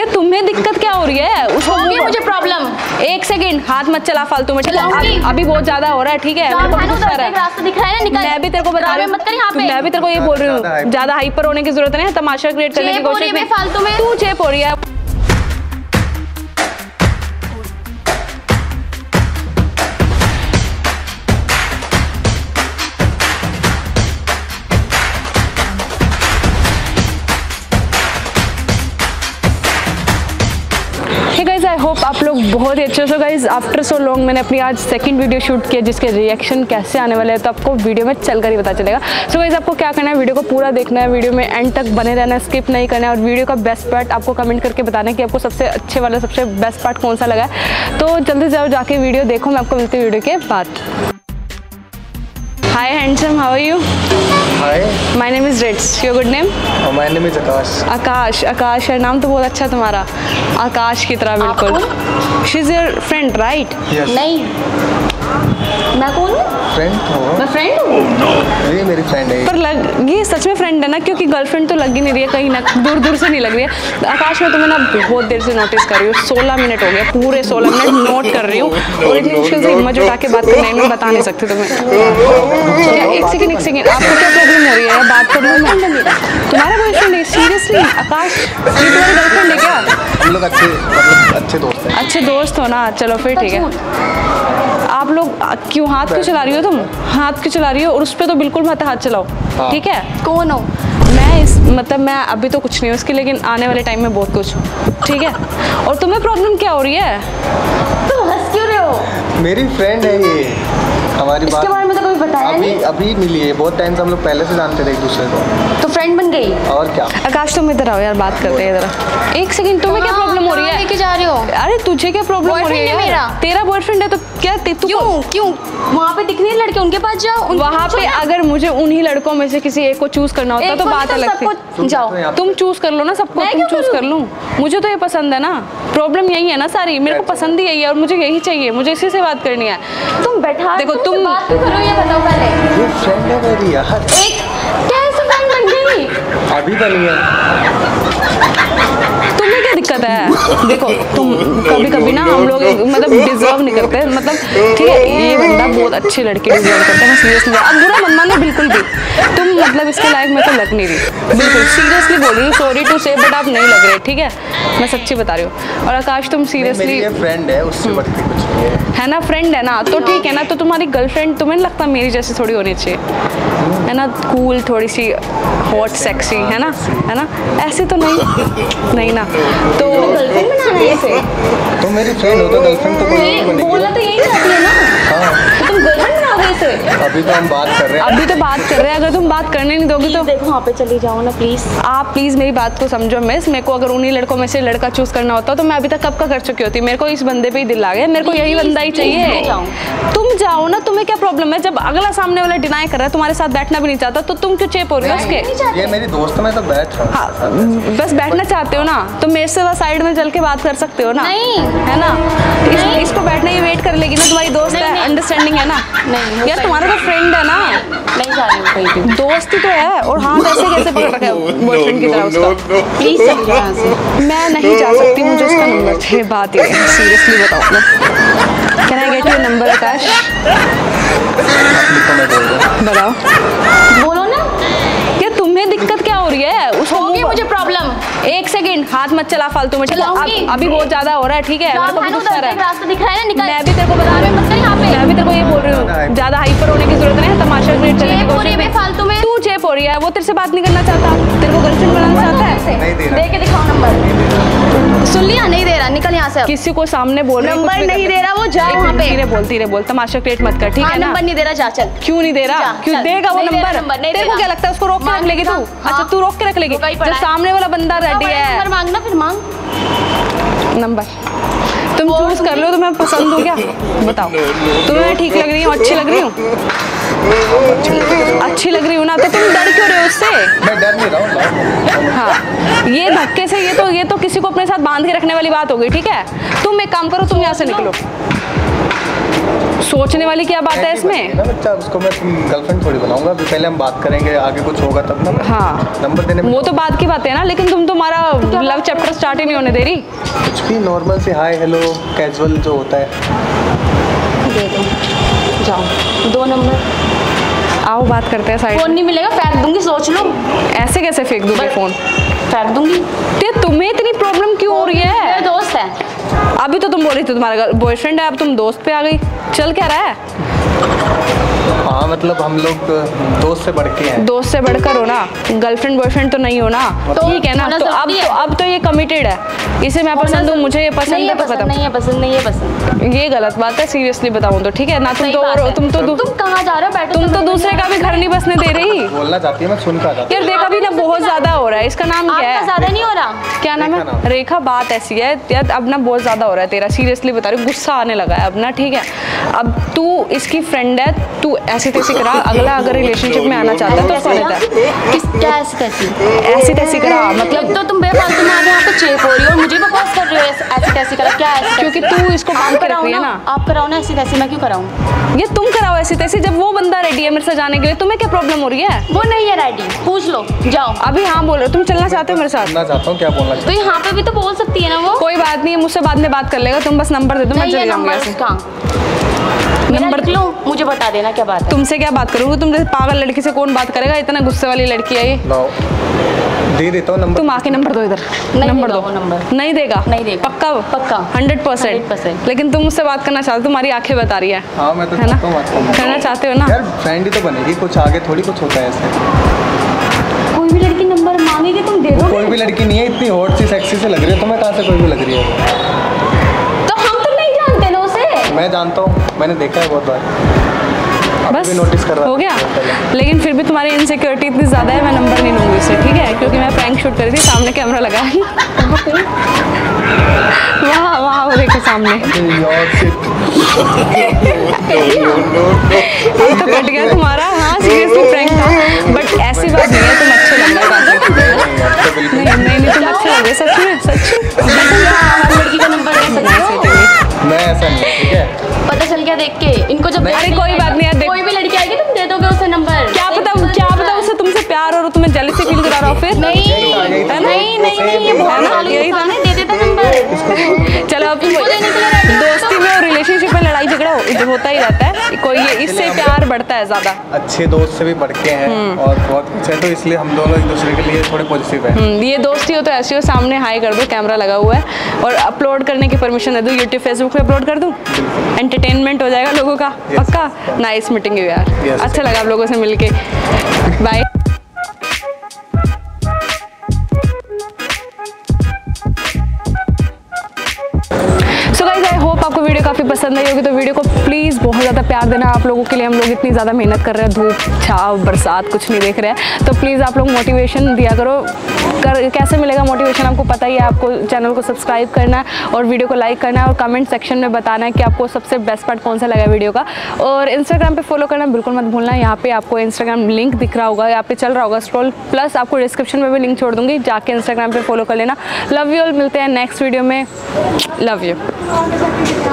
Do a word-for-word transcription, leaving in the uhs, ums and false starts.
क्या तुम्हें दिक्कत क्या हो रही है? उसको मुझे प्रॉब्लम। एक सेकंड हाथ मत चला फालतू में, ठीक है? अभी बहुत ज्यादा हो रहा है, ठीक है? मेरे को गुस्सा आ रहा है। रास्ता दिख रहा है ना, निकल। मैं भी तेरे को बता रही हूँ, मत कर यहाँ पे। मैं भी तेरे को ये बोल रही हूँ, ज्यादा हाइपर होने की जरूरत नहीं है, तमाशा क्रिएट करने की कोशिश नहीं। फालतू में तू चेप हो रही है। गाइज आई होप आप लोग बहुत ही अच्छे हो। गाइज आफ्टर सो लॉन्ग मैंने अपनी आज सेकंड वीडियो शूट किया जिसके रिएक्शन कैसे आने वाले हैं तो आपको वीडियो में चलकर ही पता चलेगा। सो गाइज आपको क्या करना है, वीडियो को पूरा देखना है, वीडियो में एंड तक बने रहना है, स्किप नहीं करना है और वीडियो का बेस्ट पार्ट आपको कमेंट करके बताना है कि आपको सबसे अच्छे वाला सबसे बेस्ट पार्ट कौन सा लगा है। तो जल्दी जाओ जाके वीडियो देखो, मैं आपको मिलती हूँ वीडियो के बाद। Hi handsome, how are you? Hi. My name is Reds. Your good name? Oh, my name is Akash. आकाश, आकाश है नाम तो बहुत अच्छा तुम्हारा, आकाश की तरह बिल्कुल। She is your friend, right? Yes. नहीं, मैं कौन हूँ? फ्रेंड हो? मैं फ्रेंड हूँ। ये मेरी फ्रेंड है। पर लग ये सच में फ्रेंड है ना, क्योंकि गर्लफ्रेंड तो लग ही नहीं रही है, कहीं ना दूर दूर से नहीं लग रही है। आकाश मैं तुम्हें ना बहुत देर से नोटिस कर रही हूँ, सोलह मिनट हो गया, पूरे सोलह मिनट नोट कर रही हूँ और इतनी मुश्किल से हिम्मत जुटा के बात करने में बता नहीं सकती तुम्हें। एक सेकंड एक सेकंड आपको क्या प्रॉब्लम हो रही है? बात कर लूँ मैं? तुम्हारा बॉयफ्रेंड है? सीरियसली आकाश ये तुम्हारी गर्लफ्रेंड है क्या? हम लोग अच्छे मतलब अच्छे दोस्त हैं। अच्छे दोस्त हो ना, चलो फिर ठीक है। आप लोग क्यों हाथ क्यों चला रही हो? तुम हाथ क्यों चला रही हो? और उस पर तो बिल्कुल मत हाथ चलाओ, ठीक है? कौन हो? मैं इस मतलब मैं अभी तो कुछ नहीं हूँ उसकी, लेकिन आने वाले टाइम में बहुत कुछ हूँ, ठीक है? और तुम्हें प्रॉब्लम क्या हो रही है? तुम हंस क्यों रहे हो? मेरी फ्रेंड है ये, हमारी बात इसके बारे में तो कभी बताया अभी नहीं। अभी मिली है, बहुत टाइम से हम लोग पहले से जानते थे एक दूसरे को। तो फ्रेंड बन गई? और क्या। आकाश तुम इधर आओ यार, बात करते हैं इधर। एक सेकंड, तुम्हें क्या प्रॉब्लम हो रही है? लेके जा रहे हो? अरे तुझे क्या प्रॉब्लम हो रही है? मेरा तेरा बॉयफ्रेंड है तो क्या? क्यों क्यों वहाँ पे दिखने लड़के उनके पास जाओ। वहाँ पे अगर मुझे उन्हीं लड़कों में से किसी एक को चूज करना होता तो बात अलग थी। जाओ तुम चूज कर लो ना सबको, तुम चूज कर लूं। मुझे तो ये पसंद है ना, प्रॉब्लम यही है ना सारी, मेरे को पसंद ही यही है और मुझे यही चाहिए, मुझे इसी से बात करनी है। तुम बैठा देखो तुम बात क्यों करो ये बताओ पहले। ये फ्रेंड है मेरी यार। एक कैसे फ्रेंड बन गई? अभी बनी है। तुम्हें क्या दिक्कत है? देखो तुम कभी कभी ना हम लोग मतलब डिजर्व नहीं करते, मतलब ठीक है ये बंदा बहुत अच्छी लड़की डिजर्व करता है, सीरियसली। अब बुरा मत मानो बिल्कुल भी, तुम मतलब इसके लायक में तो लग नहीं रही, बिल्कुल सीरियसली बोल रही हूँ, सॉरी टू से बट आप नहीं लग रहे, ठीक है? मैं सच्ची बता रही हूँ। और आकाश तुम सीरियसली फ्रेंड है, उससे बढ़ के कुछ नहीं है। है ना, फ्रेंड है ना तो ठीक है ना। तो तुम्हारी गर्लफ्रेंड तुम्हें नहीं लगता मेरी जैसी थोड़ी होनी चाहिए, है ना? कूल, थोड़ी सी हॉट, सेक्सी, है ना? है ना? ऐसे तो नहीं नहीं ना। तो गर्लफ्रेंड बनाना है इसे? तो मेरी फ्रेंड हो तो गर्लफ्रेंड तो बनेगी। बोलना तो यही चाहती है ना। हाँ। तो तुम गर्लफ्रेंड बनाओगे इसे? अभी तो हम बात कर रहे हैं। अभी तो बात कर रहे हैं, अगर तुम बात करने नहीं दोगी तो देखो वहाँ पे चली जाओ ना प्लीज। आप प्लीज मेरी बात को समझो मिस। मेरे को अगर उन्हीं लड़कों में से लड़का चूज करना होता तो मैं अभी तक कब का कर चुकी होती। मेरे को इस बंदे पे ही दिल आ गया, मेरे को यही बंदा ही चाहिए। तुम जाओ ना, तुम्हें क्या प्रॉब्लम है? जब अगला सामने वाला डिनाई कर रहा है, तुम्हारे साथ बैठना भी नहीं चाहता तो तुम क्यों चेप हो रही हो उसके? ये मेरी दोस्त है, मैं तो बैठ रहा हूँ। हाँ, बस बैठना चाहते हो ना तो मेरे से वह साइड में चल के बात कर सकते हो ना, नहीं है ना? इस, इसको बैठना ये वेट कर लेगी ना, तुम्हारी दोस्त है, अंडरस्टैंडिंग है ना? नहीं यार तुम्हारा तो फ्रेंड है ना, नहीं जा रही हूँ कहीं भी। दोस्ती तो है। और हाथ ऐसे कैसे पकड़ रखा है बॉयफ्रेंड की तरह उसका? प्लीज चली जाओ यहाँ से। मैं नहीं जा सकती, मुझे उसका नंबर चाहिए। बात ये सीरियसली बताओ ना, can I get your number Akash? बताओ, बोलो ना। क्या तुम्हें दिक्कत क्या हो रही है? उसको होगी मुझे प्रॉब्लम। एक सेकंड हाथ मत चला फालतू में, ठीक है? चलाऊंगी। अभी बहुत ज्यादा हो रहा है, ठीक है? मेरे को भी गुस्सा आ रहा है। रास्ता दिख रहा है ना, निकल। मैं भी तेरे को बता रही हूँ, मैं भी तेरे को ये बोल रही हूँ, ज्यादा हाइपर होने की जरूरत नहीं है, तमाशा क्रिएट करने की कोशिश नहीं। फालतू में तू चेप हो रही है, वो तेरे से बात नहीं करना चाहता, तेरे को गर्लफ्रेंड बनाना चाहता है। दे के दिखाओ नंबर। सुन लिया? नहीं दे रहा, निकल यहाँ से। किसी को सामने बोल रहा नंबर नहीं दे रहा, वो जाओ वहाँ पे। धीरे बोल, धीरे बोल, तमाशा क्रिएट मत कर, ठीक है ना? नंबर नहीं दे रहा, जा चल। क्यों नहीं दे रहा? क्यों देगा वो नंबर? तेरे को क्या लगता है उसको रोक के रख लेगी तू? अच्छा तू रोक के रख लेगी? जो सामने वाला बंदा रेडी है। नंबर मांगना, फिर मांग नंबर। तुम चूज कर लो, तुम्हें पसंद हो क्या? बताओ, तुम्हें ठीक लग रही हूँ, अच्छी लग रही हूँ? अच्छी लग रही हूँ ना, तो तुम डर क्यों रहे हो उससे? मैं डर नहीं रहा हूँ। हाँ, ये धक्के से ये तो ये तो किसी को अपने साथ बांध के रखने वाली बात हो गई, ठीक है? तुम एक काम करो, तुम यहाँ से निकलो। सोचने वाली क्या बात है इसमें? ना बच्चा, उसको मैं गर्लफ्रेंड थोड़ी बनाऊंगा, अभी पहले हम बात करेंगे, आगे कुछ होगा तब ना। हाँ, नंबर देने में वो तो बात की बात है ना, लेकिन तुम तो हमारा लव चैप्टर स्टार्ट ही नहीं होने दे रही। कुछ भी नॉर्मल से हाय हेलो कैजुअल जो होता है। दे दो, जाओ दो नंबर। आओ बात करते हैं साइड। फोन नहीं मिलेगा, फेंक दूंगी, सोच लो। ऐसे कैसे फेंक दूंगी फोन? फेंक दूंगी। ते तुम्हें इतनी प्रॉब्लम क्यों हो रही है? मेरा दोस्त है। अभी तो तुम बोल रही थी तुम्हारा बॉयफ्रेंड है, अब तुम दोस्त पे आ गई। चल क्या रहा है? हाँ मतलब हम लोग दोस्त से बढ़ के हैं। दोस्त से बढ़कर हो ना, गर्लफ्रेंड बॉयफ्रेंड तो नहीं हो ना, तो ठीक है ना। तो अब तो अब तो ये कमिटेड है, इसे मैं पसंद हूँ, मुझे ये पसंद है, तो खत्म। नहीं है पसंद, नहीं है पसंद, ये गलत बात है, सीरियसली बताऊँ तो। ठीक है ना, तुम तो तुम तो तुम कहाँ जा रहे हो? बैठो, तुम तो दूसरे का भी घर नहीं बसने दे रही। बोलना चाहती है, मैं सुन कर जाती यार देखा भी ना, बहुत ज्यादा हो रहा है। इसका नाम क्या है? ज्यादा नहीं हो रहा। क्या नाम है? रेखा। बात ऐसी है यार, अब ना बहुत ज्यादा हो रहा है तेरा, सीरियसली बता रही हूँ, गुस्सा आने लगा है अब ना। ठीक है, अब तू इसकी फ्रेंड है, तू ऐसी तैसी करा। अगला अगर रिलेशनशिप में आना चाहता है तो फर्क है। किस क्या ऐसी तैसी? ऐसी तैसी करा मतलब तो तुम बेफालतू में आगे यहाँ पे चेप हो रही हो और मुझे बकवास कर रही हो। ऐसी तैसी करा क्या है? क्योंकि तू इसको बांध कर रखी है ना। आप कराओ ना ऐसी तैसी, मैं क्यों कराऊं? ये तुम कराओ ऐसी तैसी, जब वो बंदा रेडी है मेरे साथ जाने के लिए, तुम्हें क्या प्रॉब्लम हो रही है? वो नहीं है रेडी, पूछ लो, जाओ। अभी हाँ बोल रहे हो, तुम चलना चाहते हो मेरे साथ? सुनना चाहता हूँ, क्या बोलना चाहती तो यहाँ पे भी तो बोल सकती है ना वो। कोई बात नहीं, मुझसे बाद में बात कर लेगा, तुम बस नंबर दे दो, मैं चली जाऊंगी ऐसे। नंबर लो, मुझे बता देना क्या बात है। तुमसे क्या बात करूंगी? तुम जैसे पागल लड़की से कौन बात करेगा? इतना गुस्से वाली लड़की है ये। दे देता हूँ नंबर। तुम आके नंबर दो, इधर नंबर दो। नंबर नहीं देगा? नहीं देगा। पक्का? पक्का हंड्रेड परसेंट। लेकिन तुम मुझसे बात करना चाहते हो, तुम्हारी आंखें बता रही है। हाँ मैं तो है ना, चाहता हूँ बात करना। करना चाहते हो ना? यार फ्रेंड ही तो बनेगी, कुछ आगे थोड़ी कुछ होता है ऐसे। कोई भी लड़की नंबर मांगेगी तुम दे दो। कोई भी लड़की नहीं है, इतनी हॉट सी सेक्सी से लग रही है, तुम्हें कहाँ से कोई भी लग रही है? तो हम तो नहीं जानते ना उसे। मैं जानता हूँ, मैंने देखा है बहुत बार। बस नोटिस कर रहा हो गया। लेकिन फिर भी तुम्हारी इनसिक्योरिटी इतनी ज़्यादा है, मैं नंबर नहीं लूँगी इससे। ठीक है, क्योंकि मैं प्रैंक शूट कर रही थी, सामने कैमरा लगा है। वहाँ वहाँ वो देखो सामने। तो कट गया तुम्हारा। हाँ सीरियसली प्रैंक था, बट ऐसी बात नहीं है, तुम अच्छे लग रहे हो। नहीं नहीं नहीं, तुम अच्छे लग रहे, सच में सच में। लड़की का नंबर दे सकते हो। मैं ऐसा नहीं, ठीक है? पता चल गया देख के इनको जब। अरे कोई बात नहीं यार, कोई भी लड़की आएगी तुम दे दोगे उसे नंबर। क्या पता क्या पता उसे तुमसे प्यार और तुम्हें जेलसी फील करा रहा हो फिर। नहीं नहीं नहीं, ये बहुत नालू इंसान है, दे देता नंबर। चलो अब दोस्ती में और रिलेशनशिप में लड़ाई झगड़ा हो- होता ही रहता है, कोई ये इससे प्यार बढ़ता है ज्यादा। अच्छे दोस्त से भी बढ़ के हैं और बहुत कुछ है, तो इसलिए हम दोनों एक दूसरे के लिए थोड़े पॉजिटिव हैं। ये दोस्ती हो तो ऐसी हो, सामने हाई कर दो, कैमरा लगा हुआ है, और अपलोड करने की परमिशन दे दूँ, यूट्यूब फेसबुक पे अपलोड कर दूँ, एंटरटेनमेंट हो जाएगा लोगों का। पक्का? नाइस मीटिंग यू यार, अच्छा लगा आप लोगों से मिलके। Bye. So guys, I hope आपको वीडियो काफ़ी पसंद आई होगी, तो वीडियो को प्लीज़ बहुत ज़्यादा प्यार देना। आप लोगों के लिए हम लोग इतनी ज़्यादा मेहनत कर रहे हैं, धूप छाव बरसात कुछ नहीं देख रहे हैं, तो प्लीज़ आप लोग मोटिवेशन दिया करो। कर कैसे मिलेगा मोटिवेशन आपको पता ही है, आपको चैनल को सब्सक्राइब करना है और वीडियो को लाइक करना है और कमेंट सेक्शन में बताना है कि आपको सबसे बेस्ट पार्ट कौन सा लगा वीडियो का। और इंस्टाग्राम पे फॉलो करना बिल्कुल मत भूलना, यहाँ पे आपको इंस्टाग्राम लिंक दिख रहा होगा, यहाँ पे चल रहा होगा स्क्रॉल, प्लस आपको डिस्क्रिप्शन में भी लिंक छोड़ दूँगी, जाके इंस्टाग्राम पर फॉलो कर लेना। लव यू ऑल, मिलते हैं नेक्स्ट वीडियो में। Love you.